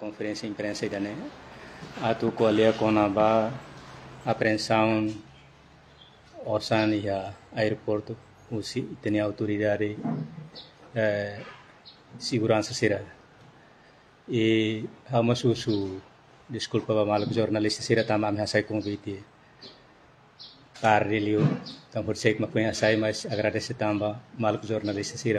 conferência de imprensa ainda, né? A tu colher com a apreensão osan e a aeroporto, usi tem autoridade segurança será. E há uma desculpa para mal jornalista será também a sai convite para ele então por ser que me conhece mas agradeço também mal jornalista será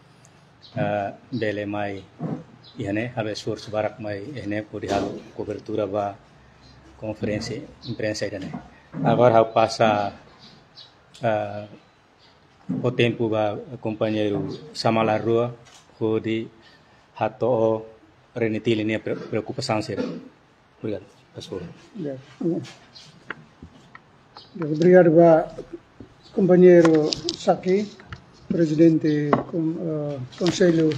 bele mai ihane hal esforço barak mai ihane por hal cobertura ba conferência imprensa ainda né agora passa o tempo ba companheiro Samala Rua de hato Renetil ini preocupação será. Obrigado, pastor. Obrigado companheiro Saki, presidente do Conselho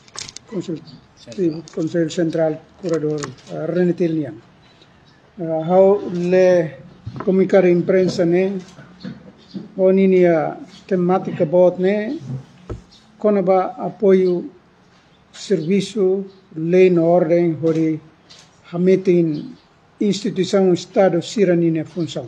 Central Curador Renetil nian. How le comunicar imprensa ne oninia temática bot ne konaba apoio serviço lei na ordem hori hametin instituição Estado siranina função.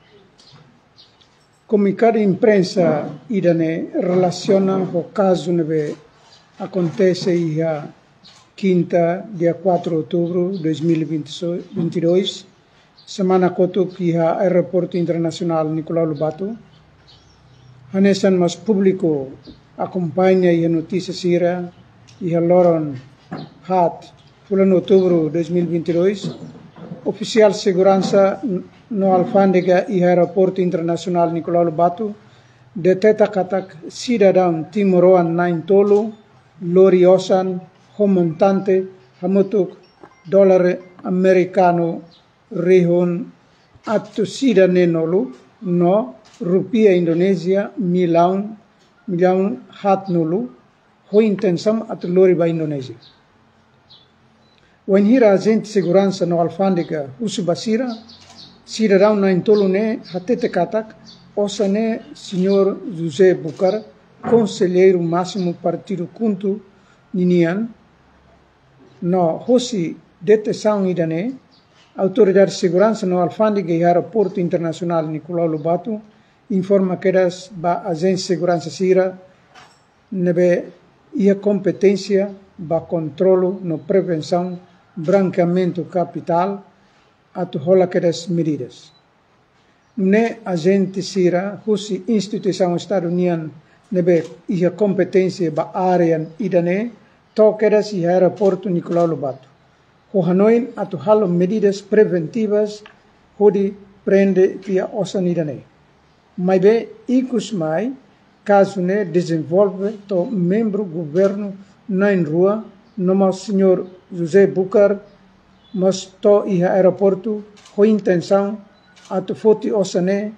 Comunicar imprensa idane relaciona o caso nebe acontece ia quinta dia 4 de outubro de 2022 semana kotuk ia aeroporto internacional Nicolau Lobato. Hanesan mas público acompanha a notícia sira e a Loron Hat, bulan outubro de 2022, oficial de segurança no alfândega e aeroporto internacional Nicolau Lobato, deteta katak cidadão timoroan naintolo, loriosan, homontante, hamutuk, dólar americano, rihon, atu cidadenolo, no, rupia Indonesia, milhão hat nulu, ho intenção atu lori ba Indonesia. O enhira agente de segurança no alfândega Usu Basira, cidadão na intolune hatete katak, osane senhor José Bucar, conselheiro máximo partido Kuntu Ninian, no hosi detenção idane, autoridade de segurança no alfândega e aeroporto internacional Nicolau Lobato, informa que eras ba agente de segurança sira, nebe e a competência ba controlo no prevenção branqueamento capital atu hola que das medidas. Ne agente sira husi instituição Estado União nebe e a competência ba área idane toqueras e aeroporto Nicolau Lobato. O Hanoi atu halo medidas preventivas hodi prende via osan idane. Mas be ikus mai caso ne desenvolve to membro governo na rua numa senhor José Bucar mas to iha aeroporto com intenção atu foti osane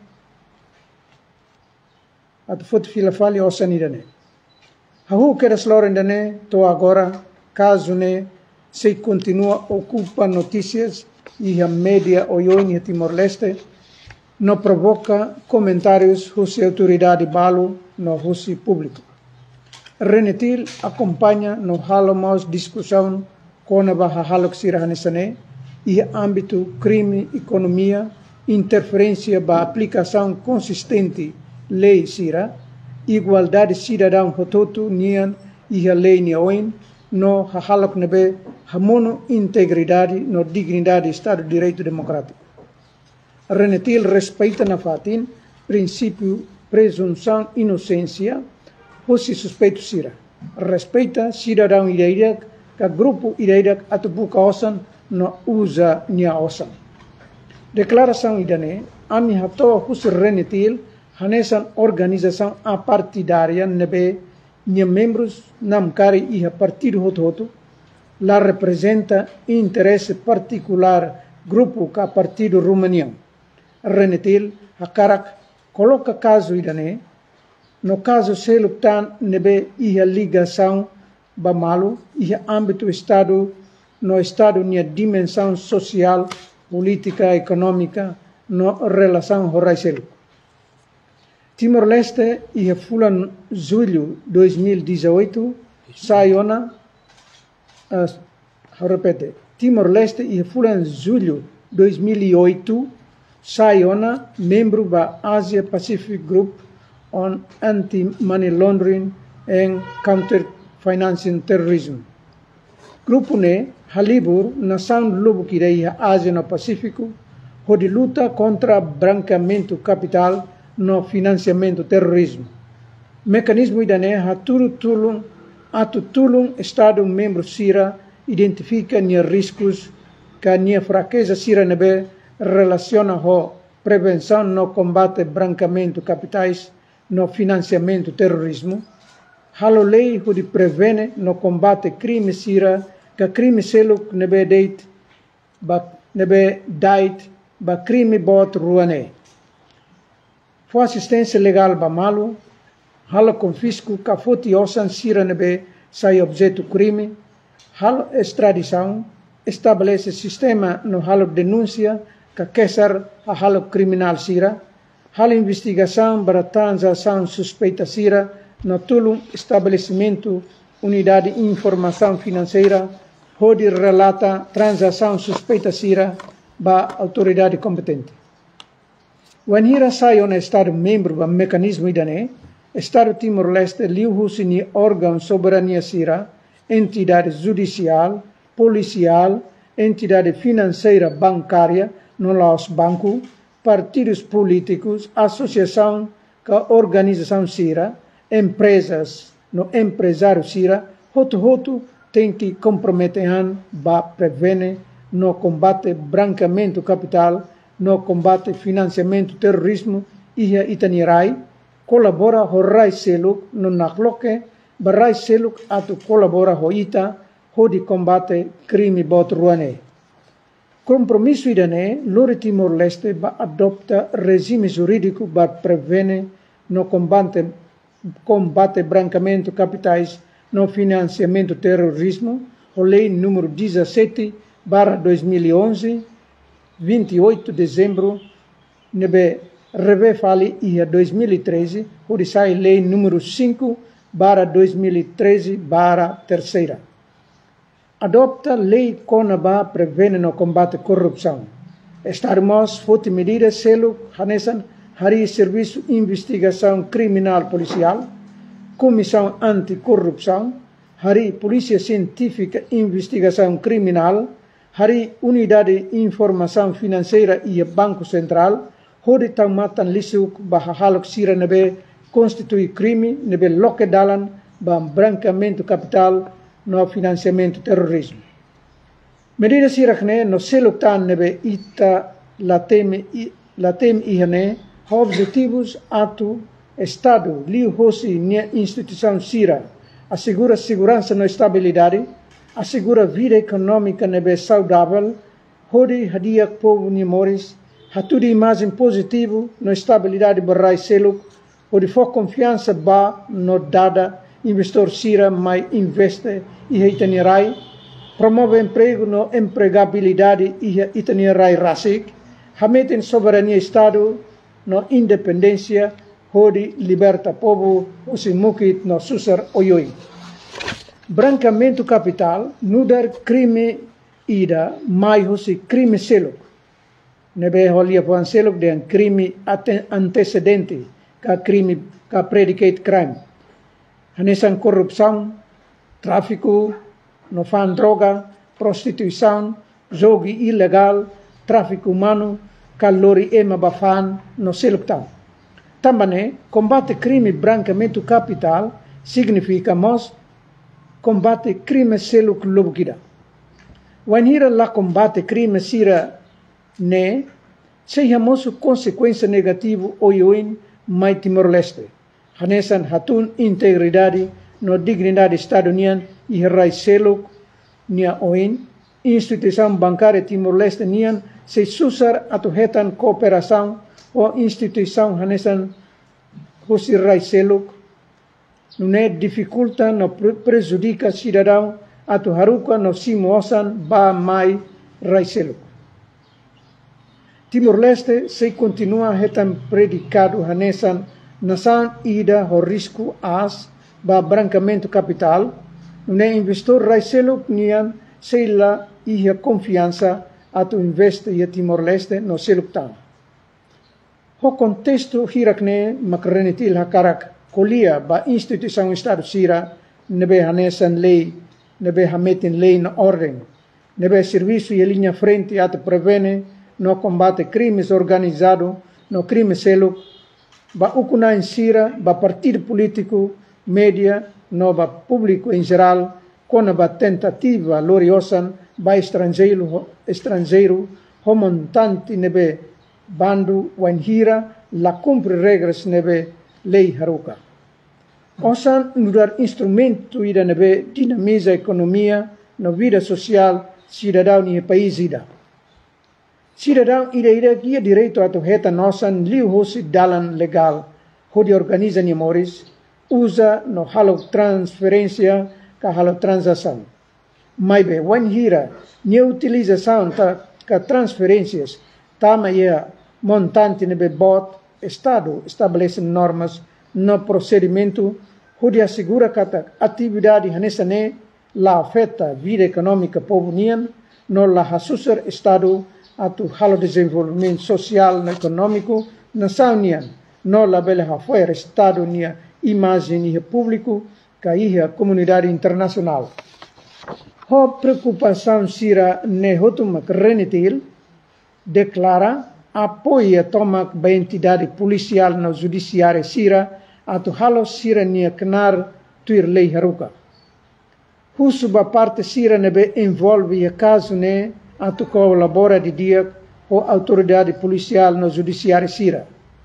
atu foti filafali osanidane hahu keras lorendane to agora caso ne se continua ocupa notícias e a média oioi em Timor-Leste não provoca comentários husi autoridade balo no husi público. Renetil acompanha no halomos discussão com a halok sirahanesane e âmbito crime, economia, interferência ba aplicação consistente lei sira, igualdade cidadão hototo nian e a lei niaoin no halok nebe hamono integridade no dignidade Estado de Direito Democrático. Renetil respeita na fatin princípio presunção inocência husi suspeito sira. Respeita cidadão ideirak ka grupo ideirak atu buka osan no usa nia osan. Declaração idane ami hato husi Renetil hanesan organização apartidária nebe nia membros namkari iha partido hoto la representa interesse particular grupo ka partido Romanian. Renetil hakarak coloca caso idane no caso seluptan nebe iha ligação ba malu iha âmbito Estado no Estado nia dimensão social, política, econômica no relação horaisel. Timor-Leste iha fulan julho 2018 saiona repete Timor-Leste e fulan julho 2008 Sayona, membro da Asia Pacific Group on Anti-Money Laundering and Counter-Financing Terrorism. Grupo ne halibur na sound lubu kirei Ásia no Pacífico, de luta contra branqueamento capital no financiamento terrorismo. Mecanismo idane haturu tulung atu tulung Estado membro sira identifica nia riscos que nia fraqueza sira nebe relaciona ho prevenção no combate branqueamento capitais no financiamento terrorismo. Halo lei de prevene no combate crime sira que crime seluk nebe dait ba crime bot ruane. Fo assistência legal ba malu, halo confisco ka foti osan sira nebe sai objeto crime, halo extradição, estabelece sistema no halo denúncia ka kesar a halo criminal sira, halo investigação para transação suspeita sira no tulum estabelecimento unidade de informação financeira, onde relata transação suspeita sira ba autoridade competente. Wanneer sai on Estado membro do mecanismo idane, Estado Timor-Leste liu husini órgão soberania sira, entidade judicial, policial, entidade financeira bancária, no laos banco, partidos políticos, associação ka organização sira, empresas no empresário sira, hotu tem que comprometer ba prevene no combate branqueamento capital, no combate financiamento terrorismo e itanirai, colabora horai seluk no nakloke, barai seluk atu colabora hoita, de combate crime bot ruane. Compromisso idane, lore Timor-Leste ba adopta regime jurídico ba prevene no combate branqueamento capitais, no financiamento terrorismo, o lei número 17/2011, 28 de dezembro, nebe revefali ia 2013, onde sai lei número 5/2013/3. Adopta lei CONABA prevene no combate corrupção. Estarmos forte medidas selo hanesan hari serviço investigação criminal policial, comissão anticorrupção, hari polícia científica investigação criminal, hari unidade de informação financeira e banco central, onde tamatan lisuk bahalok sira nebe constitui crime nebe loke dalan ba branqueamento capital no financiamento terrorismo. Medidas sirakne no seluktan nebe ita latem ihane objetivos atu Estado liu hosi nia instituição sira assegura segurança no estabilidade, assegura vida econômica nebe saudável, hodi hadia povo nimores, hatudi imagem positivo no estabilidade barai seluk, hodi fo confiança ba no dada investor sira mai investe e itanirai, promove emprego no empregabilidade e itanirai rasik, hameten soberania Estado no independência, hodi liberta povo usimukit no susar oyoi. Branqueamento capital, nudar crime ida, mai hosi crime seluk. Nebe holia puan seluk dengan crime antecedente, ka crime, ka predicate crime. Hanesan korupção, tráfico, no fan droga, prostituição, jogo ilegal, tráfico humano, kalori ema bafan, no seluk tau. Também, combate crime branqueamento capital significa combate crime seluk lobukida. Wanneer la combate crime sira ne, sejamos consequência negativo oioin mai Timor-Leste. Hanesan hatun integridade no dignidade estadunian e rai seluk nia oin, instituição bancária Timor-Leste nian se susar atu hetan cooperação o instituição hanesan hosi rai seluk, não dificulta, não prejudica cidadão, atu haruka no simosan ba mai rai seluk. Timor-Leste se continua hetan predicado hanesan nasan ida ho risco as ba branqueamento capital, não investor rai seluk nian se la e a confiança a tu investe e Timor-Leste no seluptang. O contexto hirakne makrenetil hakarak kolia ba instituição Estado sira nebe hanesan lei, nebe hametin lei na ordem, nebe serviço e linha frente a te prevene no combate crimes organizado, no crime selup, ba ukuna em sira, ba partido político, média, no ba público em geral, com a tentativa gloriosa ba estrangeiro, o montante nebe bando wanhira la cumpre regras nebe lei haruka. Osan mudar instrumento ida nebe dinamiza economia na vida social cidadão e país ida. Cidadão ida guia direito a torreta nossa liu hosi dalan legal, onde organiza nimores, usa no halo transferência ka halo transação. Mas bem, wanhira, ne utilização ka transferências, tama ia montante nebe bot, Estado estabelece normas no procedimento onde assegura que a atividade hanesane la afeta a vida econômica povo nian, no la hasuser Estado a tu halo desenvolvimento social e econômico nação nian, no la bela hafuera Estado nia imagem e público que ia comunidade internacional. A preocupação sira ne hotumak renetil declara apoia toma a entidade policial no judiciário sira a tu halo sira nia kenar tuir lei haruka. Husuba parte sira nebe envolve a caso ne a tu colabora de dia com a autoridade policial no judiciário sira.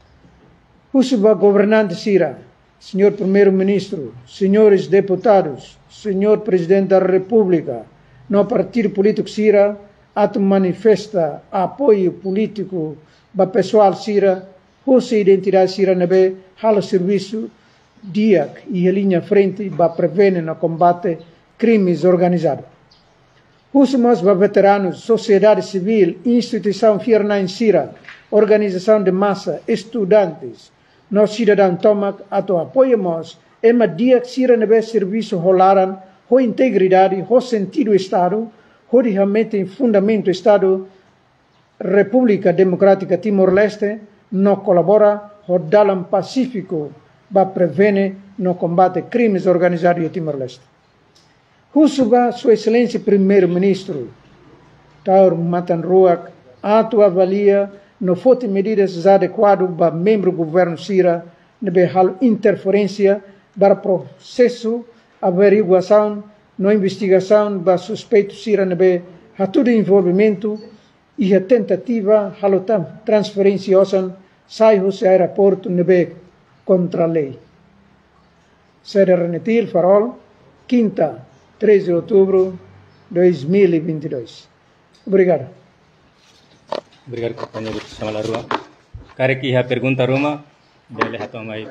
Husuba governante sira, senhor primeiro-ministro, senhores deputados, senhor presidente da república, no partido político sira atu manifesta apoio político ba pessoal sira, hoje identidade sira nebe halo serviço diak e linha frente ba prevene no combate crimes organizados. Hoje mais ba veteranos, sociedade civil, instituição fierna em sira, organização de massa, estudantes, nós cidadãos tomak atu apoiamos ema diak sira nebe serviço rolaran ho integridade, ho sentido Estado, ho realmente em fundamento Estado República Democrática Timor-Leste no colabora ho dalam pacífico ba prevene no combate crimes organizados em Timor-Leste. Husuba Sua Excelência Primeiro-Ministro Taur Matanruak atu avalia no fote medidas adequadas para membro do governo sira nebe hal interferência para processo averiguação no investigação para suspeito sira nebe hatudo envolvimento e a tentativa halo transferência osan sai hose aeroporto nebe contra a lei. Sede Renetil Farol, quinta, 13 de outubro de 2022. Obrigado. Obrigado, companheiro Samala Rua. Kare ki ha pergunta Roma, dele hato mai.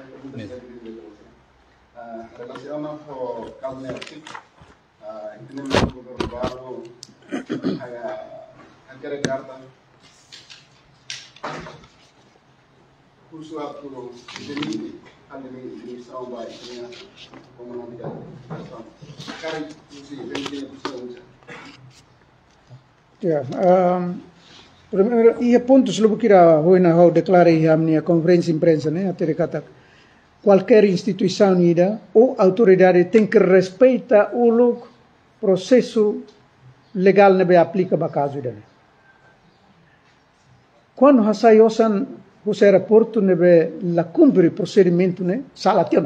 Relaciona com o caso negativo, entendemos que o governo aquela carta curso a pro dele a demissão vai tinha como não diga cara se vem primeiro e pontos lo kira hoina ho declara a conferência imprensa né até kata qualquer instituição ida ou autoridade tem que respeitar o processo legal nebe aplica ba caso ida. Quando hasayosan o aeroporto nebe la cumpre procedimento né salationa.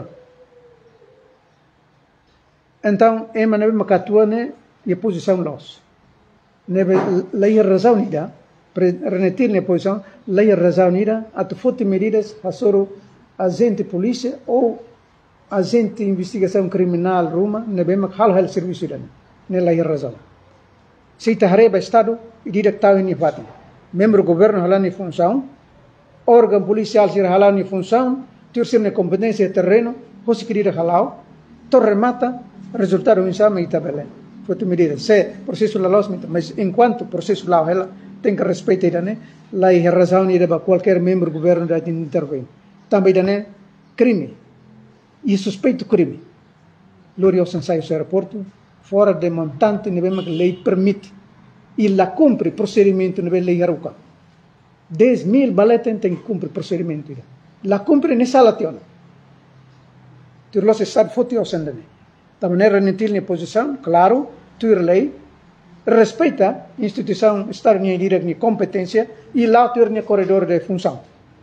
Então ema nebe makatua né e posição los. Nebe lei razão ida renetir ne posição lei razão ida atu fote medidas hasoro agente polícia ou agente investigação criminal Roma nebe mak hal serviço ida ne lei razão. Se tahareba estado e diretor ni bati membro governo halani função órgão policial sir halani função tursir ne competência terreno hosi querer halau torremata resultado insama e tabela foto medida se processo la los mas enquanto processo la ela tem que respeitar né la razão ni de qualquer membro governo da intervém também né crime e suspeito crime glorioso ensaio aeroporto fora de montante ne bem que lei permite e lá cumpre procedimento na lei haruka. 10.000 baleten tem que cumprir procedimento. Lá cumpre nessa lationa. Tu lo sabe foto sendane. Da maneira nentil posição, claro, tu lei respeita instituição estar em direito de competência e lá tu em corredor de função.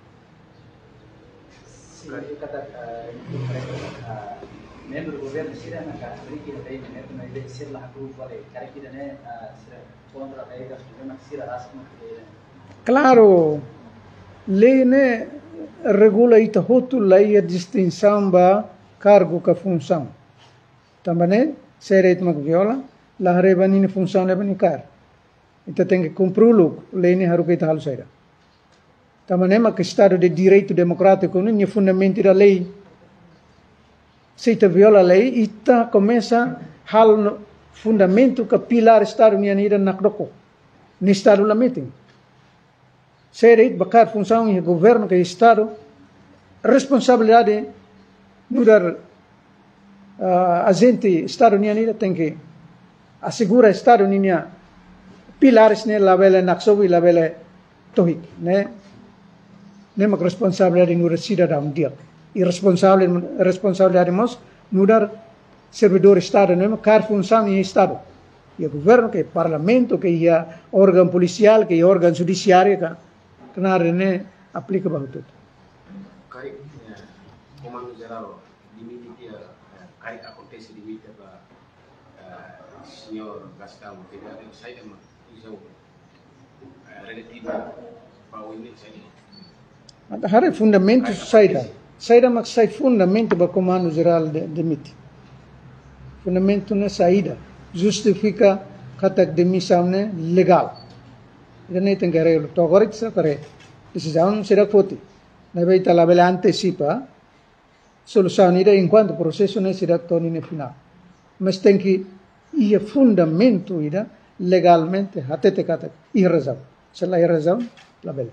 Sim, eu kata membro do governo sira na cara que daí na ideia ser lá cruz vale cara que né contra a lei da na sira rasma que claro, lei né regula ita hotu lei a distinção ba cargo ka função. Também seret mag viola la rebani ni função le bani car. Ita tem que cumprir o lei ne haru kita hal saira. Também mag estado de direito democrático ne fundamento da lei. Se ita viola a lei, ita começa hal fundamento que pilar estado ni anida nakdoko. Ni estado la meeting. Seret bakar função e governo que estado responsabilidade mudar agente estado ni anida tem que assegura estado ni pilares ne labele naksobi labele tohik ne mak responsabilidade no cidadão dia irresponsabilidade mos mudar servidor estado ne car função ni estado e governo que parlamento que ia órgão policial que órgão judiciário que na ne aplica bahutut Cari comando geral limite que cari acontece limite para senhor Gastão que ele sai de uma visão relativa para o início. Hari fundamento saída mak sai fundamento ba comando geral de MIT. Fundamento na saída justifica kata demissão ne legal. Ini tem que arreglo. To agora isso para decisão será foti. Na vez la bela antecipa solução ida enquanto o processo não será toni no final. Mas tem que ir fundamento ida legalmente até te kata e razão. Se lá é razão, la bela.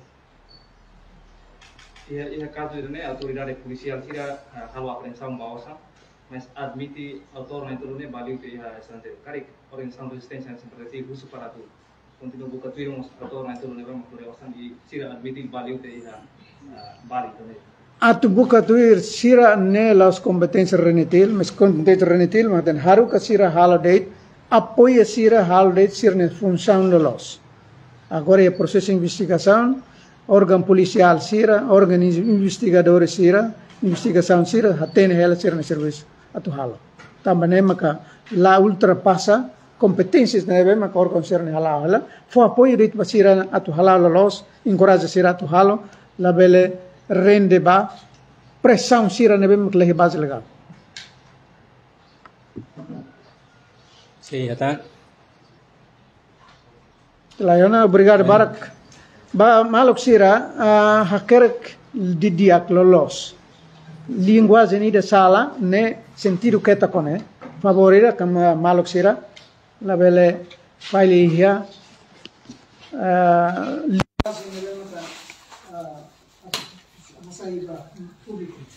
E caso de autoridade policial tira halo apreensão bausa, mas admite autor itu ne value ke estrangeiro. Karik organização resistência seperti khusus para tu. Continua buka tuir mos autor itu ne vamos por awasan di tira admite value ke Bali também. Atu buka tuir sira ne las competências renetil, mas competência renetil, mas den haru ka sira holiday, apoia sira holiday sira ne função de los. Agora é processo de investigação, órgão policial sira, órgão investigador sira, investigação sira, hatene hela sira ne serviço atu halo. Também maka la ultrapassa competências nebe maka órgão sira ne hala, fo apoio dit basira atu halalo los, encoraja sira atu halo. La belle rende ba pressão sira nebe mkleh base legal. Sim, tá. Layona obrigado barak. Ba malok sira hakerek didiak lolos. Linguagem ni de sala ne sentido keta kone favorira kama malok sira la belle file hier saída pública.